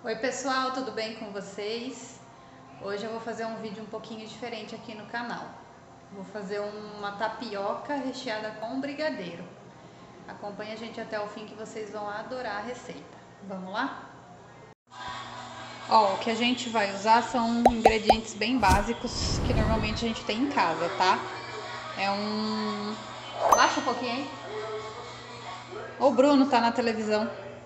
Oi pessoal, tudo bem com vocês? Hoje eu vou fazer um vídeo um pouquinho diferente aqui no canal. Vou fazer uma tapioca recheada com brigadeiro. Acompanhe a gente até o fim que vocês vão adorar a receita. Vamos lá? Ó, o que a gente vai usar são ingredientes bem básicos que normalmente a gente tem em casa, tá? Baixa um pouquinho aí. O Bruno tá na televisão.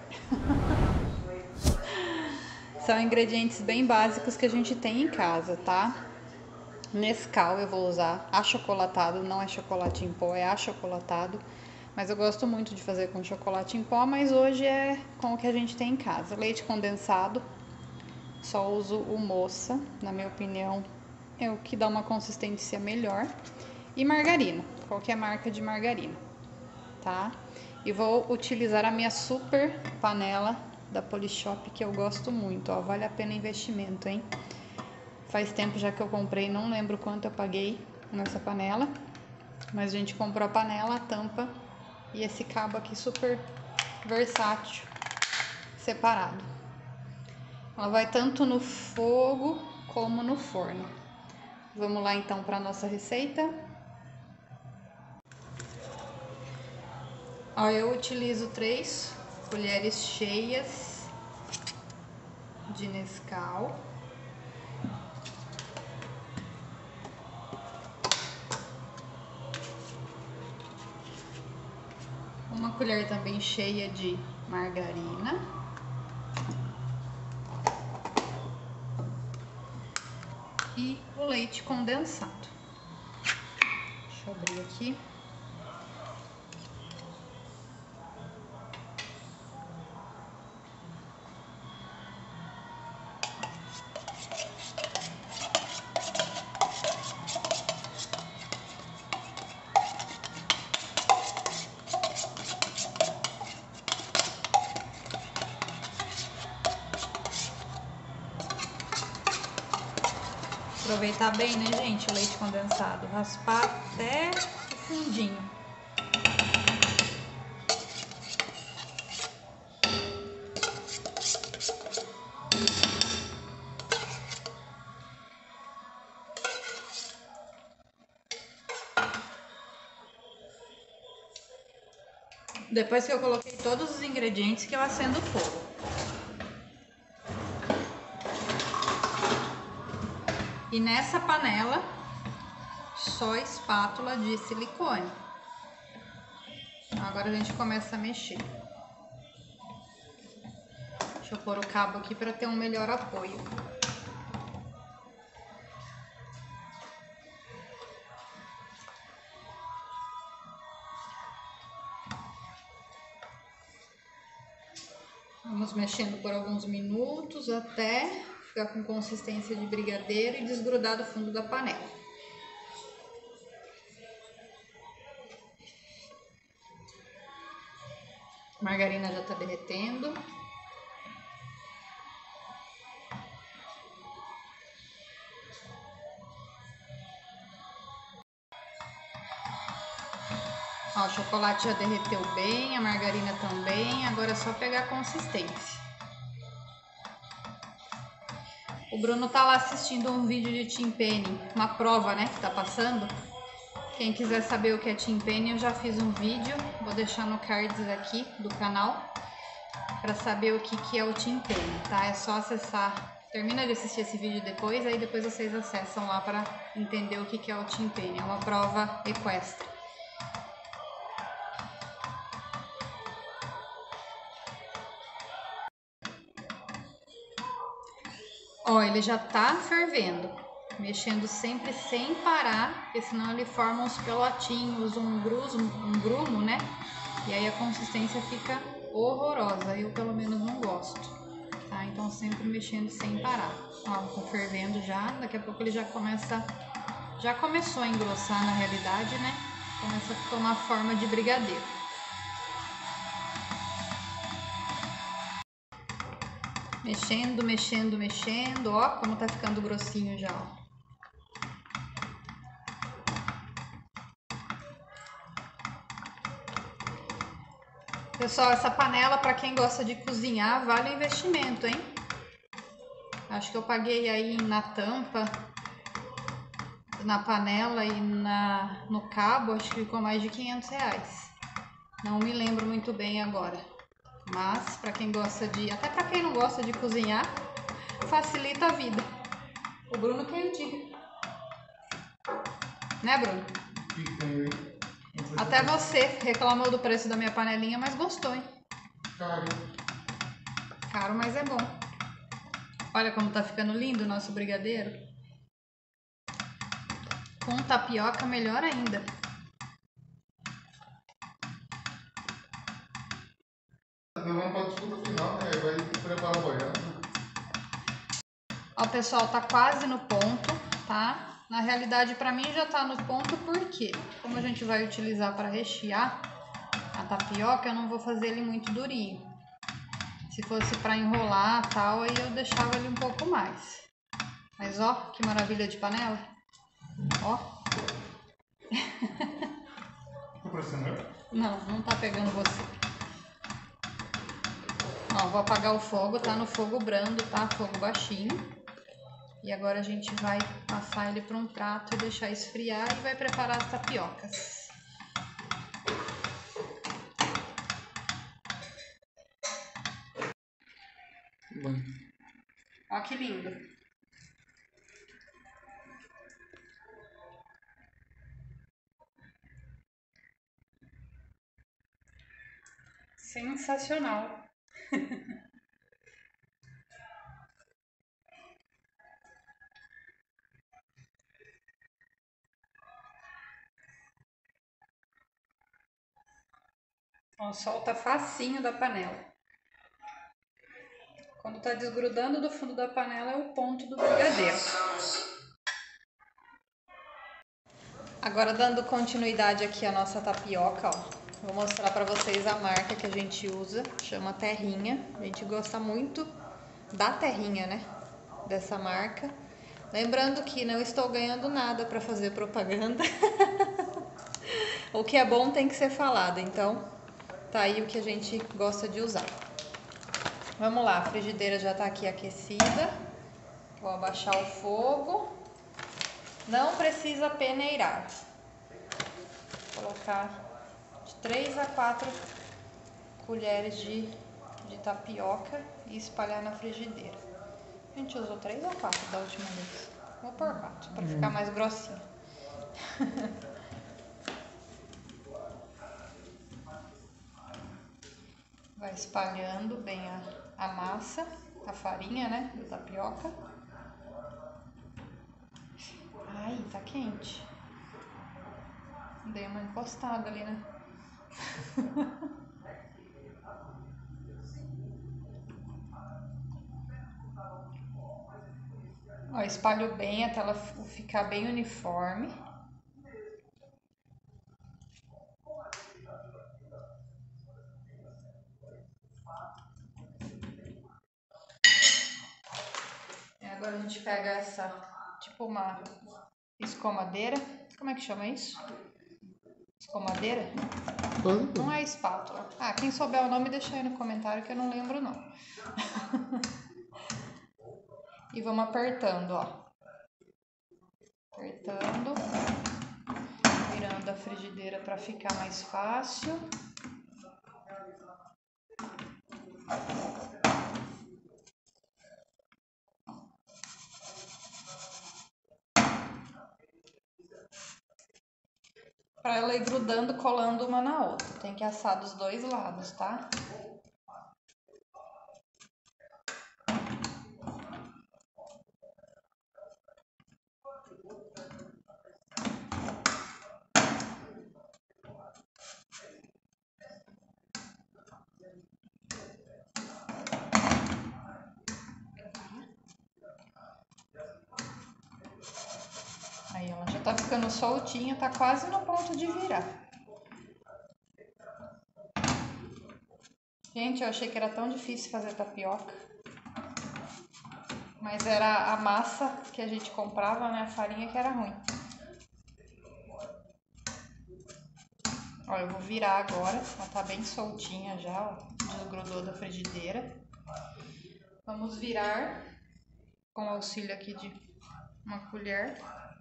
São ingredientes bem básicos que a gente tem em casa, tá? Nescau eu vou usar achocolatado, não é chocolate em pó, é achocolatado. Mas eu gosto muito de fazer com chocolate em pó, mas hoje é com o que a gente tem em casa. Leite condensado, só uso o Moça, na minha opinião, é o que dá uma consistência melhor. E margarina, qualquer marca de margarina, tá? E vou utilizar a minha super panela da Polishop, que eu gosto muito, ó, vale a pena investimento, hein? Faz tempo já que eu comprei, não lembro quanto eu paguei nessa panela, mas a gente comprou a panela, a tampa e esse cabo aqui super versátil, separado. Ela vai tanto no fogo como no forno. Vamos lá então para nossa receita. Ó, eu utilizo 3 colheres cheias de Nescau. Uma colher também cheia de margarina. E o leite condensado. Deixa eu abrir aqui. Aproveitar bem, né, gente, o leite condensado. Raspar até o fundinho. Depois que eu coloquei todos os ingredientes, que eu acendo o fogo. E nessa panela, só espátula de silicone. Agora a gente começa a mexer. Deixa eu pôr o cabo aqui para ter um melhor apoio. Vamos mexendo por alguns minutos até ficar com consistência de brigadeiro e desgrudar do fundo da panela. A margarina já está derretendo. Ó, o chocolate já derreteu bem, a margarina também, agora é só pegar a consistência. O Bruno tá lá assistindo um vídeo de timpani, uma prova, né, que tá passando. Quem quiser saber o que é timpani, eu já fiz um vídeo, vou deixar no cards aqui do canal, para saber o que é o timpani, tá? É só acessar, termina de assistir esse vídeo depois, aí depois vocês acessam lá para entender o que é o timpani, é uma prova equestre. Ó, ele já tá fervendo, mexendo sempre sem parar, porque senão ele forma uns pelotinhos, um grumo, né? E aí a consistência fica horrorosa, eu pelo menos não gosto, tá? Então sempre mexendo sem parar. Ó, tá fervendo já, daqui a pouco ele já começou a engrossar na realidade, né? Começa a tomar forma de brigadeiro. Mexendo, mexendo, mexendo, ó, como tá ficando grossinho já, ó. Pessoal, essa panela, para quem gosta de cozinhar, vale o investimento, hein? Acho que eu paguei aí na tampa, na panela e no cabo, acho que ficou mais de R$ 500. Não me lembro muito bem agora. Mas para quem gosta até para quem não gosta de cozinhar, facilita a vida. O Bruno que diga. Né, Bruno? O que tem aí? Até você reclamou do preço da minha panelinha, mas gostou, hein? Caro. Caro, mas é bom. Olha como tá ficando lindo o nosso brigadeiro. Com tapioca, melhor ainda. Vamos para a disputa final, né? Vai preparar o boiado. Ó, pessoal, tá quase no ponto, tá? Na realidade, pra mim já tá no ponto porque, como a gente vai utilizar para rechear a tapioca, eu não vou fazer ele muito durinho. Se fosse para enrolar tal, aí eu deixava ele um pouco mais. Mas ó, que maravilha de panela. Ó. Tá parecendo? Não tá pegando você. Ó, vou apagar o fogo, tá no fogo brando, tá? Fogo baixinho. E agora a gente vai passar ele para um prato e deixar esfriar e vai preparar as tapiocas. Bom. Ó que lindo. Sensacional. Ó, solta facinho da panela. Quando tá desgrudando do fundo da panela é o ponto do brigadeiro. Agora dando continuidade aqui à nossa tapioca, ó. Vou mostrar para vocês a marca que a gente usa, chama Terrinha. A gente gosta muito da Terrinha, né? Dessa marca. Lembrando que não estou ganhando nada para fazer propaganda. O que é bom tem que ser falado, então tá aí o que a gente gosta de usar. Vamos lá, a frigideira já tá aqui aquecida. Vou abaixar o fogo. Não precisa peneirar. Vou colocar de 3 a 4 colheres de tapioca e espalhar na frigideira. A gente usou 3 ou 4 da última vez. Vou pôr 4 para ficar mais grossinho. Vai espalhando bem a massa, a farinha, né, da tapioca. Ai, tá quente. Dei uma encostada ali, né? Ó, espalho bem até ela ficar bem uniforme. Agora a gente pega essa, tipo uma escomadeira. Como é que chama isso? Escomadeira? Não é espátula. Ah, quem souber o nome deixa aí no comentário que eu não lembro não. E vamos apertando, ó. Apertando. Virando a frigideira para ficar mais fácil. Para ela ir grudando, colando uma na outra. Tem que assar dos dois lados, tá? Aí ela já tá ficando soltinha, tá quase no ponto de virar. Gente, eu achei que era tão difícil fazer tapioca. Mas era a massa que a gente comprava, né? A farinha que era ruim. Ó, eu vou virar agora. Ela tá bem soltinha já, ó. Desgrudou da frigideira. Vamos virar com auxílio aqui de uma colher.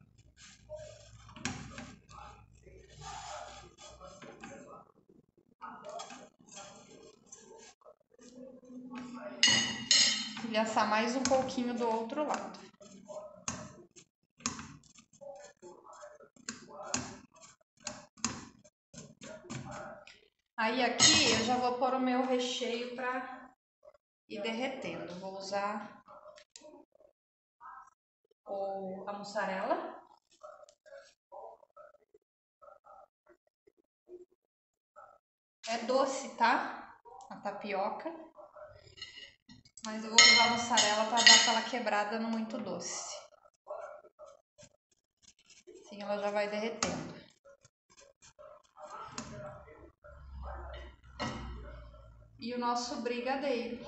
E assar mais um pouquinho do outro lado. Aí aqui eu já vou pôr o meu recheio para ir derretendo. Vou usar a mussarela. É doce, tá? A tapioca. Mas eu vou usar a mussarela para dar aquela quebrada no muito doce. Assim ela já vai derretendo. E o nosso brigadeiro.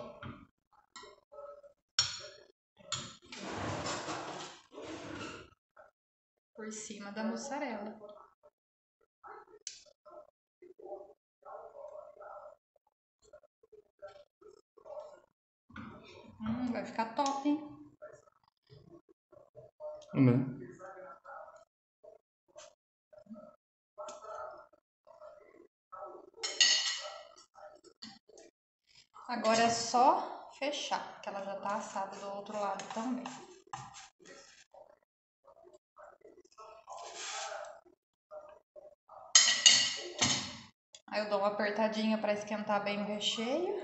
Por cima da mussarela. Vai ficar top, hein? Agora é só fechar, que ela já tá assada do outro lado também. Aí eu dou uma apertadinha para esquentar bem o recheio.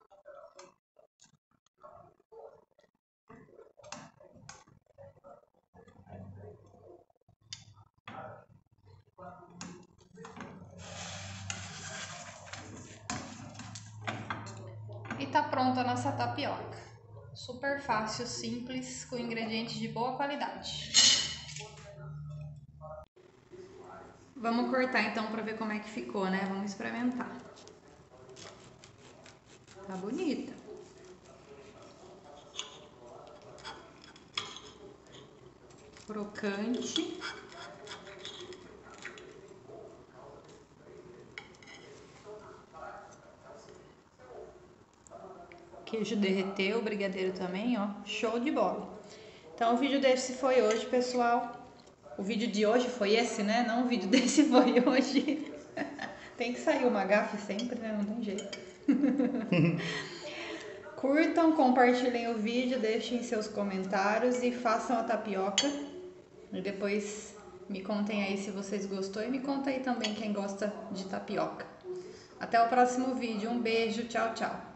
E tá pronta a nossa tapioca. Super fácil, simples, com ingredientes de boa qualidade. Vamos cortar então para ver como é que ficou, né? Vamos experimentar. Tá bonita. Crocante. Queijo derreteu, o brigadeiro também, ó. Show de bola. Então o vídeo desse foi hoje, pessoal. O vídeo de hoje foi esse, né? Não o vídeo desse foi hoje. Tem que sair uma gafe sempre, né? Não tem jeito. Curtam, compartilhem o vídeo, deixem seus comentários e façam a tapioca. E depois me contem aí se vocês gostou e me conta aí também quem gosta de tapioca. Até o próximo vídeo. Um beijo, tchau, tchau.